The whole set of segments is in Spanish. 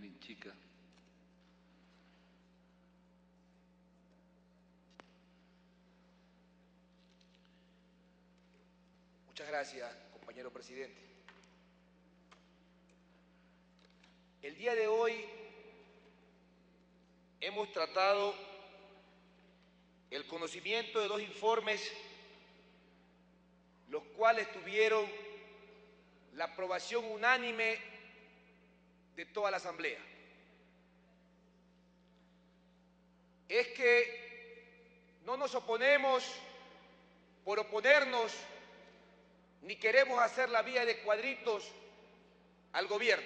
Chica. Muchas gracias, compañero presidente. El día de hoy hemos tratado el conocimiento de dos informes, los cuales tuvieron la aprobación unánime de toda la Asamblea. Es que no nos oponemos por oponernos, ni queremos hacer la vía de cuadritos al gobierno.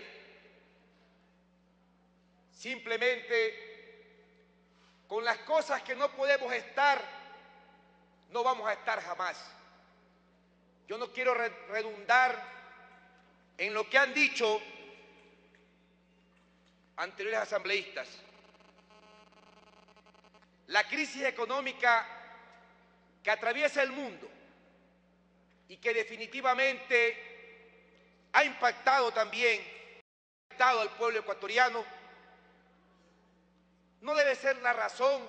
Simplemente, con las cosas que no podemos estar, no vamos a estar jamás. Yo no quiero redundar en lo que han dicho anteriores asambleístas. La crisis económica que atraviesa el mundo y que definitivamente ha impactado también al pueblo ecuatoriano, no debe ser la razón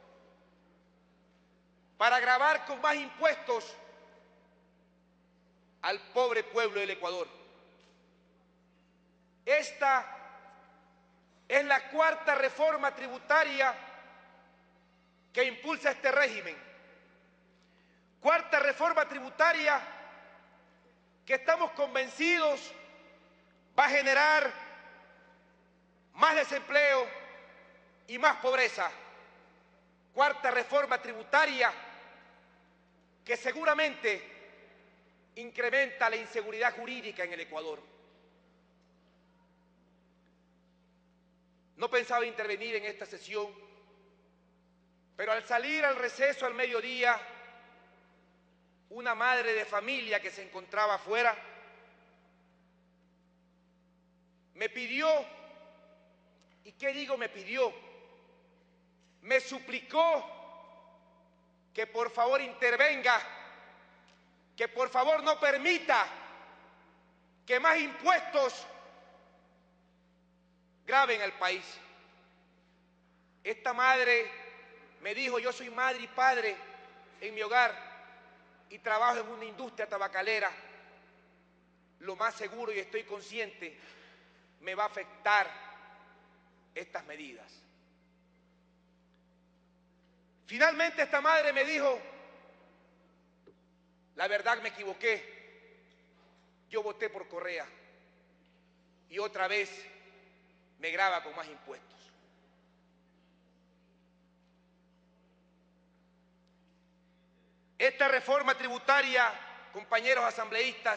para gravar con más impuestos al pobre pueblo del Ecuador. Esta es la cuarta reforma tributaria que impulsa este régimen. Cuarta reforma tributaria que estamos convencidos va a generar más desempleo y más pobreza. Cuarta reforma tributaria que seguramente incrementa la inseguridad jurídica en el Ecuador. No pensaba intervenir en esta sesión, pero al salir al receso al mediodía, una madre de familia que se encontraba afuera me pidió, ¿y qué digo me pidió? Me suplicó que por favor intervenga, que por favor no permita que más impuestos graven al país. Esta madre me dijo: yo soy madre y padre en mi hogar y trabajo en una industria tabacalera. Lo más seguro, y estoy consciente, me va a afectar estas medidas. Finalmente esta madre me dijo: la verdad me equivoqué, yo voté por Correa y otra vez me grava con más impuestos. Esta reforma tributaria, compañeros asambleístas,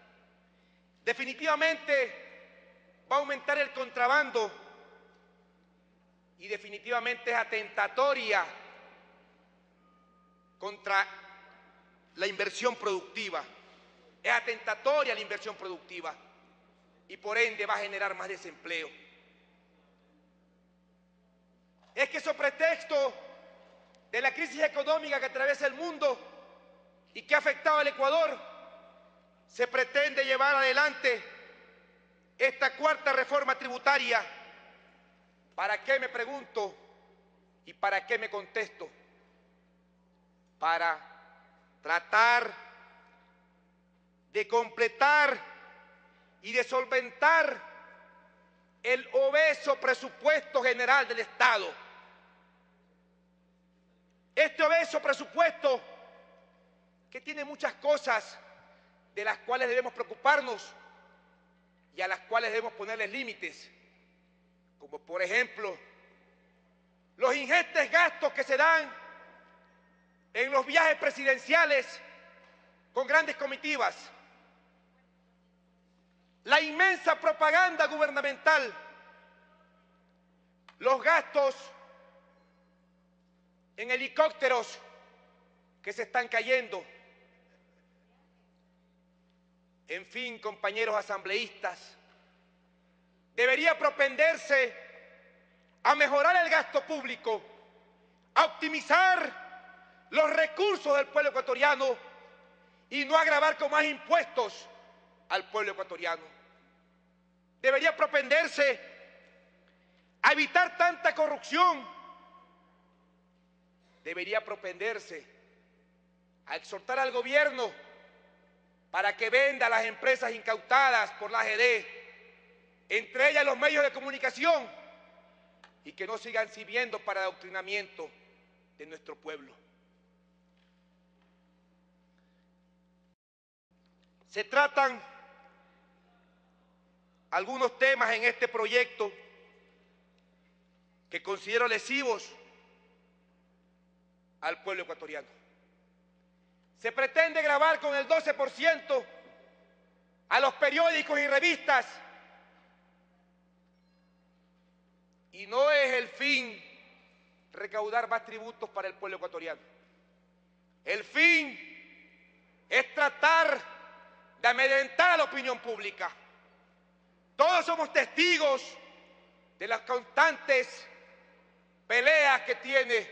definitivamente va a aumentar el contrabando y definitivamente es atentatoria contra la inversión productiva. Es atentatoria la inversión productiva y por ende va a generar más desempleo. Es que sobre pretexto de la crisis económica que atraviesa el mundo y que ha afectado al Ecuador, se pretende llevar adelante esta cuarta reforma tributaria. ¿Para qué, me pregunto, y para qué me contesto? Para tratar de completar y de solventar el obeso presupuesto general del Estado. Este obeso presupuesto que tiene muchas cosas de las cuales debemos preocuparnos y a las cuales debemos ponerles límites, como por ejemplo los ingentes gastos que se dan en los viajes presidenciales con grandes comitivas, la inmensa propaganda gubernamental, los gastos en helicópteros que se están cayendo. En fin, compañeros asambleístas, debería propenderse a mejorar el gasto público, a optimizar los recursos del pueblo ecuatoriano y no agravar con más impuestos al pueblo ecuatoriano. Debería propenderse a evitar tanta corrupción, debería propenderse a exhortar al gobierno para que venda las empresas incautadas por la AGD, entre ellas los medios de comunicación, y que no sigan sirviendo para el adoctrinamiento de nuestro pueblo. Se tratan algunos temas en este proyecto que considero lesivos al pueblo ecuatoriano. Se pretende gravar con el 12% a los periódicos y revistas, y no es el fin recaudar más tributos para el pueblo ecuatoriano. El fin es tratar de amedrentar a la opinión pública. Todos somos testigos de las constantes peleas que tiene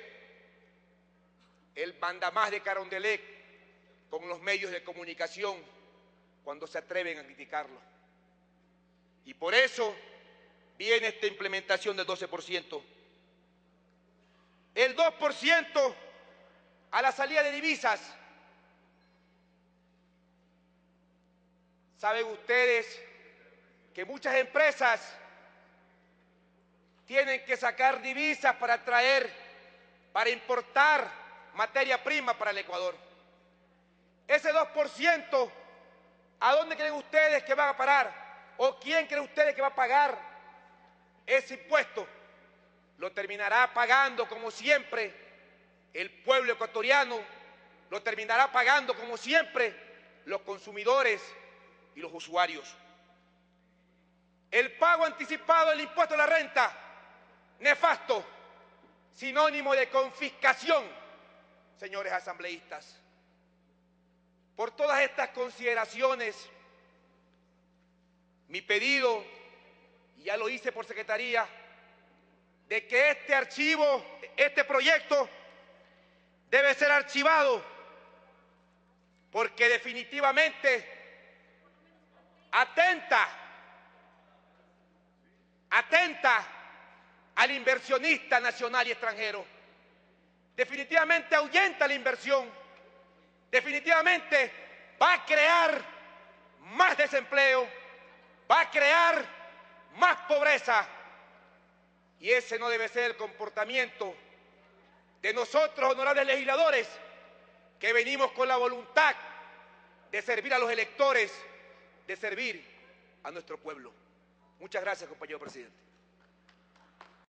el mandamás de Carondelet con los medios de comunicación cuando se atreven a criticarlo. Y por eso viene esta implementación del 12%. El 2% a la salida de divisas. Saben ustedes que muchas empresas tienen que sacar divisas para traer, para importar materia prima para el Ecuador. Ese 2%, ¿a dónde creen ustedes que van a parar? ¿O quién creen ustedes que va a pagar ese impuesto? Lo terminará pagando, como siempre, el pueblo ecuatoriano, lo terminará pagando, como siempre, los consumidores y los usuarios. El pago anticipado del impuesto a la renta, nefasto, sinónimo de confiscación, señores asambleístas. Por todas estas consideraciones, mi pedido, y ya lo hice por secretaría, de que este proyecto debe ser archivado, porque definitivamente atenta al inversionista nacional y extranjero. Definitivamente ahuyenta la inversión. Definitivamente va a crear más desempleo, va a crear más pobreza. Y ese no debe ser el comportamiento de nosotros, honorables legisladores, que venimos con la voluntad de servir a los electores, de servir a nuestro pueblo. Muchas gracias, compañero presidente.